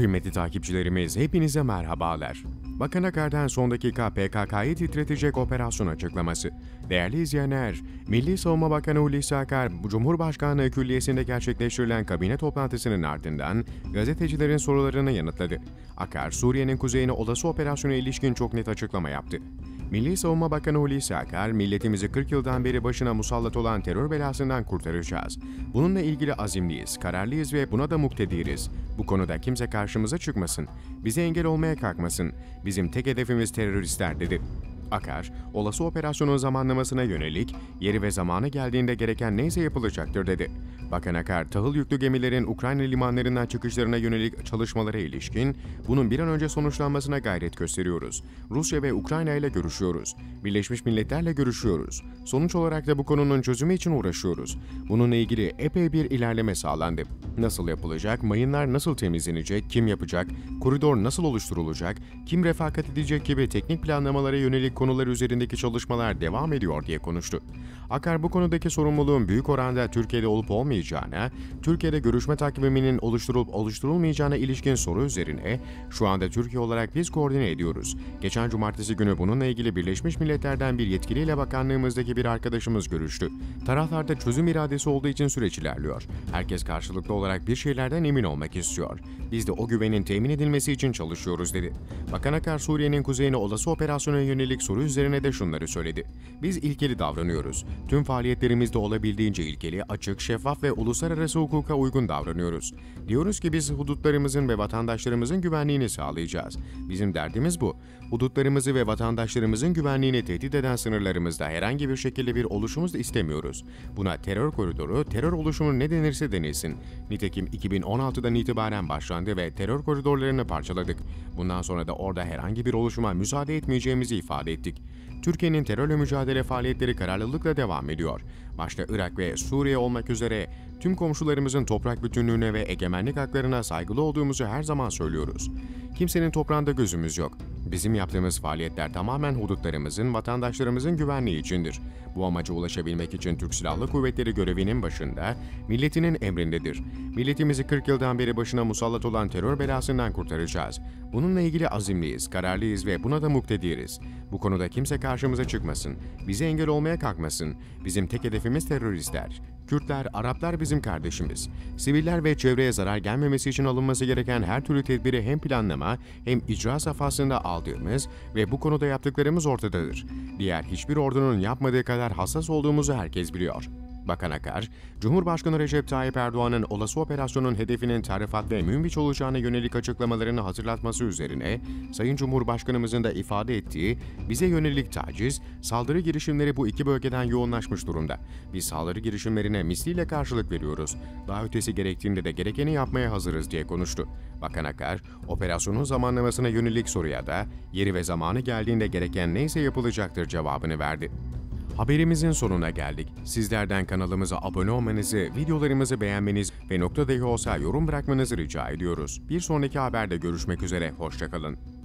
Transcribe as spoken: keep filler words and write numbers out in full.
Kıymetli takipçilerimiz, hepinize merhabalar. Bakan Akar'dan son dakika P K K'yı titretecek operasyon açıklaması. Değerli izleyenler, Milli Savunma Bakanı Hulusi Akar, Cumhurbaşkanlığı Külliyesi'nde gerçekleştirilen kabine toplantısının ardından gazetecilerin sorularını yanıtladı. Akar, Suriye'nin kuzeyine olası operasyona ilişkin çok net açıklama yaptı. Milli Savunma Bakanı Hulusi Akar, milletimizi kırk yıldan beri başına musallat olan terör belasından kurtaracağız. Bununla ilgili azimliyiz, kararlıyız ve buna da muktediriz. Bu konuda kimse karşımıza çıkmasın, bize engel olmaya kalkmasın. Bizim tek hedefimiz teröristler dedi. Akar, olası operasyonun zamanlamasına yönelik yeri ve zamanı geldiğinde gereken neyse yapılacaktır dedi. Bakan Akar, tahıl yüklü gemilerin Ukrayna limanlarından çıkışlarına yönelik çalışmalara ilişkin bunun bir an önce sonuçlanmasına gayret gösteriyoruz. Rusya ve Ukrayna ile görüşüyoruz. Birleşmiş Milletler'le görüşüyoruz. Sonuç olarak da bu konunun çözümü için uğraşıyoruz. Bununla ilgili epey bir ilerleme sağlandı. Nasıl yapılacak, mayınlar nasıl temizlenecek, kim yapacak, koridor nasıl oluşturulacak, kim refakat edecek gibi teknik planlamalara yönelik konular üzerindeki çalışmalar devam ediyor diye konuştu. Akar bu konudaki sorumluluğun büyük oranda Türkiye'de olup olmayacağına, Türkiye'de görüşme takviminin oluşturulup oluşturulmayacağına ilişkin soru üzerine şu anda Türkiye olarak biz koordine ediyoruz. Geçen cumartesi günü bununla ilgili Birleşmiş Milletler'den bir yetkiliyle bakanlığımızdaki bir arkadaşımız görüştü. Taraflarda çözüm iradesi olduğu için süreç ilerliyor. Herkes karşılıklı olarak bir şeylerden emin olmak istiyor. Biz de o güvenin temin edilmesi için çalışıyoruz dedi. Bakan Akar, Suriye'nin kuzeyine olası operasyona yönelik soru üzerine de şunları söyledi. Biz ilkeli davranıyoruz. Tüm faaliyetlerimizde olabildiğince ilkeli, açık, şeffaf ve uluslararası hukuka uygun davranıyoruz. Diyoruz ki biz hudutlarımızın ve vatandaşlarımızın güvenliğini sağlayacağız. Bizim derdimiz bu. Hudutlarımızı ve vatandaşlarımızın güvenliğini tehdit eden sınırlarımızda herhangi bir şekilde bir oluşumuz da istemiyoruz. Buna terör koridoru, terör oluşumu ne denirse denilsin. Nitekim iki bin on altıdan itibaren başlandı ve terör koridorlarını parçaladık. Bundan sonra da orada herhangi bir oluşuma müsaade etmeyeceğimizi ifade ettik. Türkiye'nin terörle mücadele faaliyetleri kararlılıkla devam ediyor. Başta Irak ve Suriye olmak üzere tüm komşularımızın toprak bütünlüğüne ve egemenlik haklarına saygılı olduğumuzu her zaman söylüyoruz. Kimsenin toprağında gözümüz yok. Bizim yaptığımız faaliyetler tamamen hudutlarımızın, vatandaşlarımızın güvenliği içindir. Bu amaca ulaşabilmek için Türk Silahlı Kuvvetleri görevinin başında, milletinin emrindedir. Milletimizi kırk yıldan beri başına musallat olan terör belasından kurtaracağız. Bununla ilgili azimliyiz, kararlıyız ve buna da muktediriz. Bu konuda kimse karşımıza çıkmasın, bize engel olmaya kalkmasın. Bizim tek hedefimiz teröristler. Kürtler, Araplar bizim kardeşimiz. Siviller ve çevreye zarar gelmemesi için alınması gereken her türlü tedbiri hem planlama hem icra safhasında aldığımız ve bu konuda yaptıklarımız ortadadır. Diğer hiçbir ordunun yapmadığı kadar hassas olduğumuzu herkes biliyor. Bakan Akar, Cumhurbaşkanı Recep Tayyip Erdoğan'ın olası operasyonun hedefinin tarifat ve Münbiç olacağına yönelik açıklamalarını hatırlatması üzerine, Sayın Cumhurbaşkanımızın da ifade ettiği bize yönelik taciz, saldırı girişimleri bu iki bölgeden yoğunlaşmış durumda. Biz saldırı girişimlerine misliyle karşılık veriyoruz. Daha ötesi gerektiğinde de gerekeni yapmaya hazırız diye konuştu. Bakan Akar, operasyonun zamanlamasına yönelik soruya da yeri ve zamanı geldiğinde gereken neyse yapılacaktır cevabını verdi. Haberimizin sonuna geldik. Sizlerden kanalımıza abone olmanızı, videolarımızı beğenmeniz ve nokta dahi olsa yorum bırakmanızı rica ediyoruz. Bir sonraki haberde görüşmek üzere, hoşça kalın.